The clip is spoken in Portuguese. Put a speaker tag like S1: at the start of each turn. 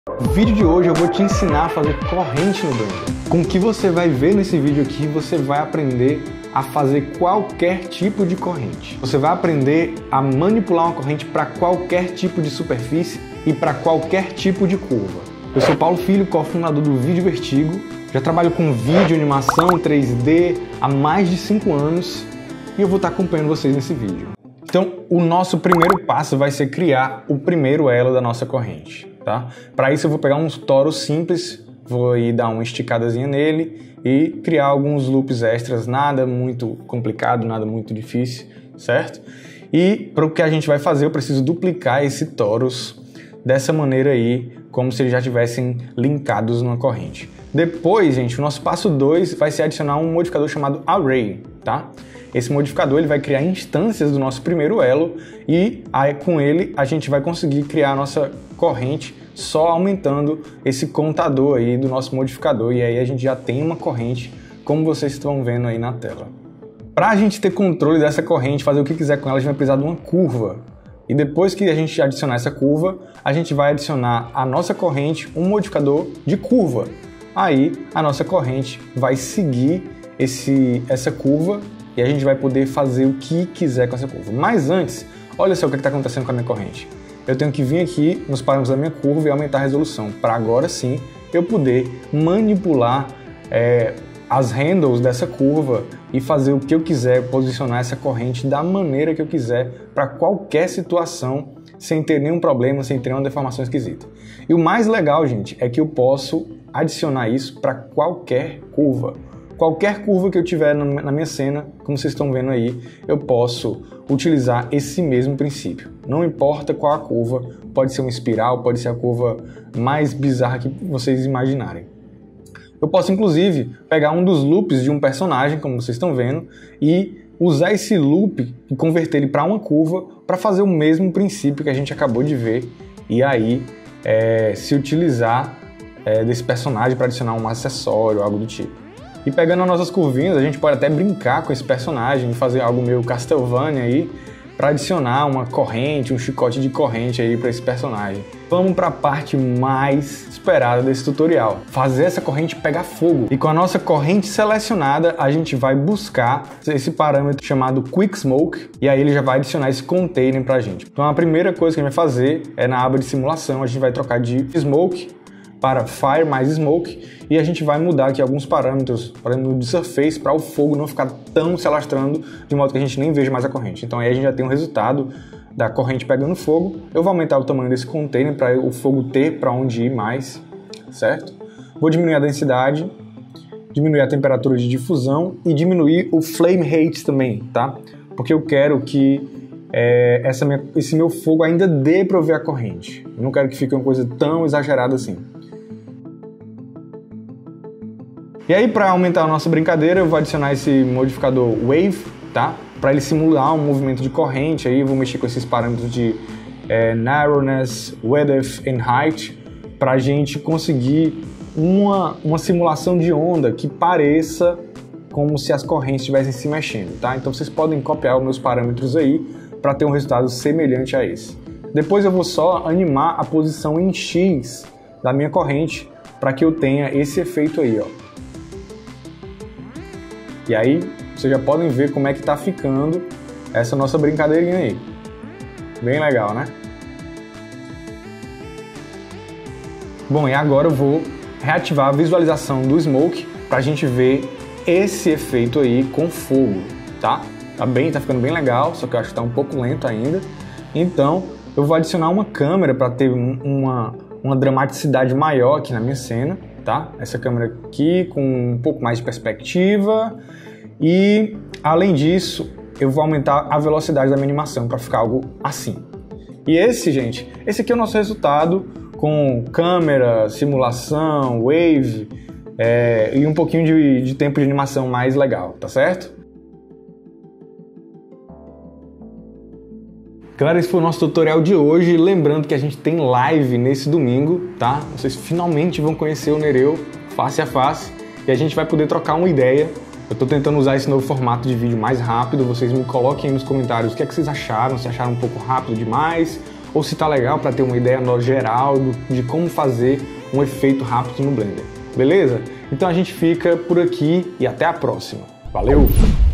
S1: No vídeo de hoje eu vou te ensinar a fazer corrente no Blender. Com o que você vai ver nesse vídeo aqui, você vai aprender a fazer qualquer tipo de corrente. Você vai aprender a manipular uma corrente para qualquer tipo de superfície e para qualquer tipo de curva. Eu sou Paulo Filho, cofundador do Vídeo Vertigo. Já trabalho com vídeo, animação, 3D há mais de 5 anos e eu vou estar acompanhando vocês nesse vídeo. Então, o nosso primeiro passo vai ser criar o primeiro elo da nossa corrente, tá? Para isso eu vou pegar uns toros simples, vou ir dar uma esticadazinha nele e criar alguns loops extras, nada muito complicado, nada muito difícil, certo? E para o que a gente vai fazer, eu preciso duplicar esse torus dessa maneira aí, como se eles já estivessem linkados numa corrente. Depois, gente, o nosso passo 2 vai ser adicionar um modificador chamado Array, tá? Esse modificador ele vai criar instâncias do nosso primeiro elo e aí, com ele a gente vai conseguir criar a nossa corrente só aumentando esse contador aí do nosso modificador e aí a gente já tem uma corrente como vocês estão vendo aí na tela. Para a gente ter controle dessa corrente, fazer o que quiser com ela, a gente vai precisar de uma curva. E depois que a gente adicionar essa curva, a gente vai adicionar à nossa corrente um modificador de curva. Aí a nossa corrente vai seguir essa curva e a gente vai poder fazer o que quiser com essa curva. Mas antes, olha só o que está acontecendo com a minha corrente. Eu tenho que vir aqui nos parâmetros da minha curva e aumentar a resolução, para agora sim eu poder manipular as handles dessa curva e fazer o que eu quiser, posicionar essa corrente da maneira que eu quiser para qualquer situação, sem ter nenhum problema, sem ter nenhuma deformação esquisita. E o mais legal, gente, é que eu posso adicionar isso para qualquer curva. Qualquer curva que eu tiver na minha cena, como vocês estão vendo aí, eu posso utilizar esse mesmo princípio. Não importa qual a curva, pode ser uma espiral, pode ser a curva mais bizarra que vocês imaginarem. Eu posso, inclusive, pegar um dos loops de um personagem, como vocês estão vendo, e usar esse loop e converter ele para uma curva para fazer o mesmo princípio que a gente acabou de ver e aí se utilizar desse personagem para adicionar um acessório, algo do tipo. E pegando as nossas curvinhas, a gente pode até brincar com esse personagem, fazer algo meio Castlevania aí, para adicionar uma corrente, um chicote de corrente aí para esse personagem. Vamos para a parte mais esperada desse tutorial, fazer essa corrente pegar fogo. E com a nossa corrente selecionada, a gente vai buscar esse parâmetro chamado Quick Smoke, e aí ele já vai adicionar esse container para a gente. Então a primeira coisa que a gente vai fazer é na aba de simulação, a gente vai trocar de Smoke para Fire mais Smoke e a gente vai mudar aqui alguns parâmetros de Surface para o fogo não ficar tão se alastrando de modo que a gente nem veja mais a corrente. Então aí a gente já tem um resultado da corrente pegando fogo. Eu vou aumentar o tamanho desse container para o fogo ter para onde ir mais, certo? Vou diminuir a densidade, diminuir a temperatura de difusão e diminuir o flame rate também, tá? Porque eu quero que esse meu fogo ainda dê para eu ver a corrente. Eu não quero que fique uma coisa tão exagerada assim. E aí, para aumentar a nossa brincadeira, eu vou adicionar esse modificador Wave, tá? Para ele simular um movimento de corrente. Aí eu vou mexer com esses parâmetros de Narrowness, Width and Height, para a gente conseguir uma simulação de onda que pareça como se as correntes estivessem se mexendo, tá? Então vocês podem copiar os meus parâmetros aí para ter um resultado semelhante a esse. Depois eu vou só animar a posição em X da minha corrente para que eu tenha esse efeito aí, ó. E aí, vocês já podem ver como é que tá ficando essa nossa brincadeirinha aí. Bem legal, né? Bom, e agora eu vou reativar a visualização do Smoke pra gente ver esse efeito aí com fogo, tá? Tá ficando bem legal, só que eu acho que tá um pouco lento ainda. Então, eu vou adicionar uma câmera para ter uma dramaticidade maior aqui na minha cena, tá? Essa câmera aqui com um pouco mais de perspectiva e, além disso, eu vou aumentar a velocidade da minha animação para ficar algo assim. E esse aqui é o nosso resultado com câmera, simulação, wave e um pouquinho de tempo de animação mais legal, tá certo? Galera, esse foi o nosso tutorial de hoje. Lembrando que a gente tem live nesse domingo, tá? Vocês finalmente vão conhecer o Nereu face a face e a gente vai poder trocar uma ideia. Eu tô tentando usar esse novo formato de vídeo mais rápido. Vocês me coloquem aí nos comentários o que é que vocês acharam, se acharam um pouco rápido demais ou se tá legal para ter uma ideia geral de como fazer um efeito rápido no Blender. Beleza? Então a gente fica por aqui e até a próxima. Valeu!